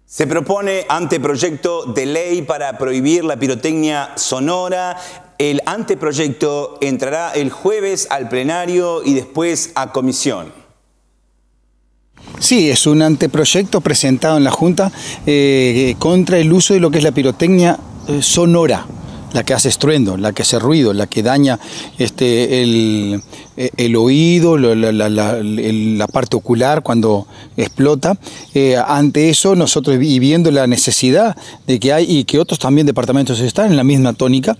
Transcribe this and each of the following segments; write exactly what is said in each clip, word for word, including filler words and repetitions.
Se propone anteproyecto de ley para prohibir la pirotecnia sonora. El anteproyecto entrará el jueves al plenario y después a comisión. Sí, es un anteproyecto presentado en la Junta eh, contra el uso de lo que es la pirotecnia eh, sonora. La que hace estruendo, la que hace ruido, la que daña este, el, el oído, la, la, la, la parte ocular cuando explota. Eh, ante eso, nosotros, y viendo la necesidad de que hay, y que otros también departamentos están en la misma tónica,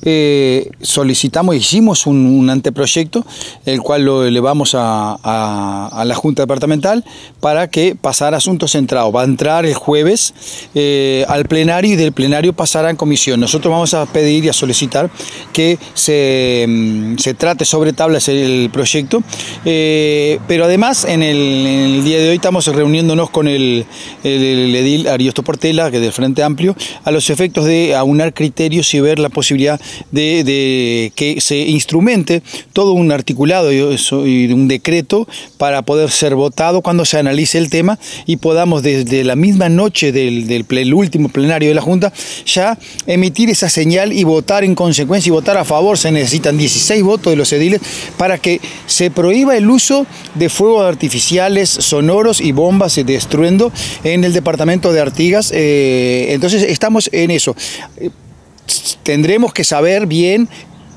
eh, solicitamos, hicimos un, un anteproyecto, el cual lo elevamos a, a, a la Junta Departamental para que pasara asunto centrado. Va a entrar el jueves eh, al plenario y del plenario pasará en comisión. Nosotros vamos a pedir y a solicitar que se, se trate sobre tablas el proyecto, eh, pero además en el, en el día de hoy estamos reuniéndonos con el, el, el edil Ariosto Portela, que es del Frente Amplio, a los efectos de aunar criterios y ver la posibilidad de, de que se instrumente todo un articulado y, y un decreto para poder ser votado cuando se analice el tema y podamos desde la misma noche del, del, del último plenario de la Junta ya emitir esa señal y votar en consecuencia y votar a favor. Se necesitan dieciséis votos de los ediles para que se prohíba el uso de fuegos artificiales sonoros y bombas de estruendo en el departamento de Artigas. Eh, entonces estamos en eso. Eh, tendremos que saber bien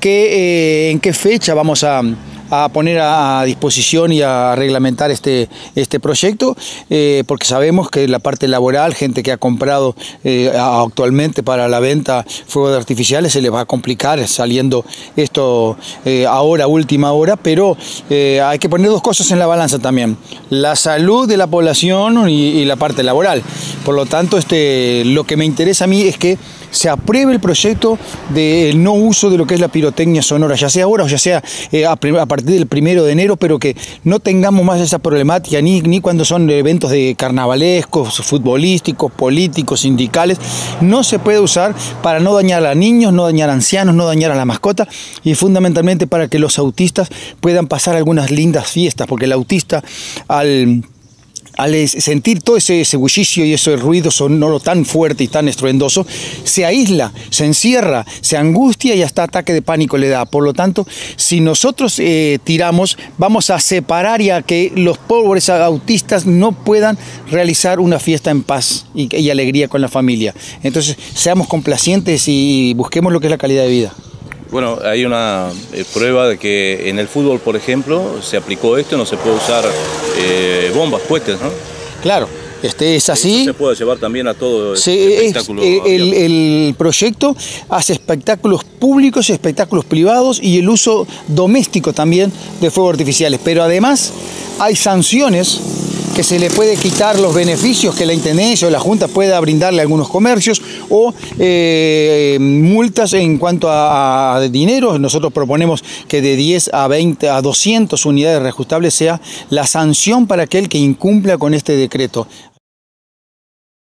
qué, eh, en qué fecha vamos a... a poner a disposición y a reglamentar este, este proyecto, eh, porque sabemos que la parte laboral, gente que ha comprado eh, actualmente para la venta fuegos artificiales, se les va a complicar saliendo esto eh, ahora, última hora, pero eh, hay que poner dos cosas en la balanza también, la salud de la población y, y la parte laboral. Por lo tanto, este, lo que me interesa a mí es que se apruebe el proyecto del no uso de lo que es la pirotecnia sonora, ya sea ahora o ya sea eh, a, a partir del primero de enero, pero que no tengamos más esa problemática ni, ni cuando son eventos de carnavalescos, futbolísticos, políticos, sindicales. No se puede usar para no dañar a niños, no dañar a ancianos, no dañar a la mascota y fundamentalmente para que los autistas puedan pasar algunas lindas fiestas, porque el autista al... al sentir todo ese, ese bullicio y ese ruido sonoro tan fuerte y tan estruendoso, se aísla, se encierra, se angustia y hasta ataque de pánico le da. Por lo tanto, si nosotros eh, tiramos, vamos a separar y a que los pobres autistas no puedan realizar una fiesta en paz y, y alegría con la familia. Entonces, seamos complacientes y busquemos lo que es la calidad de vida. Bueno, hay una eh, prueba de que en el fútbol, por ejemplo, se aplicó esto, no se puede usar eh, bombas, cohetes, ¿no? Claro, este es así. Eso se puede llevar también a todo sí, espectáculo. Es, el, el proyecto hace espectáculos públicos y espectáculos privados y el uso doméstico también de fuegos artificiales, pero además hay sanciones que se le puede quitar los beneficios que la Intendencia o la Junta pueda brindarle a algunos comercios o eh, multas en cuanto a, a dinero. Nosotros proponemos que de diez a veinte a doscientas unidades reajustables sea la sanción para aquel que incumpla con este decreto.